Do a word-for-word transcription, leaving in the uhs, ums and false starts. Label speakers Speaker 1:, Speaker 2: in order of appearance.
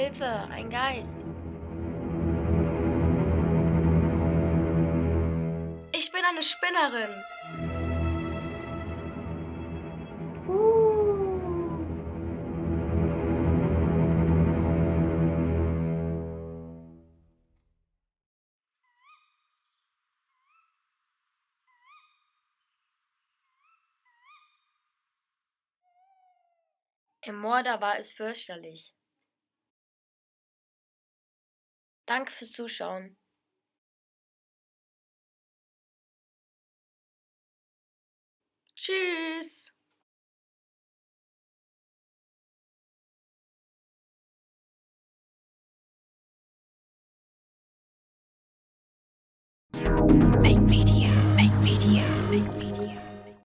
Speaker 1: Hilfe, ein Geist. Ich bin eine Spinnerin. Uh. Im Moor, da war es fürchterlich. Danke fürs Zuschauen. Tschüss. Makemedia.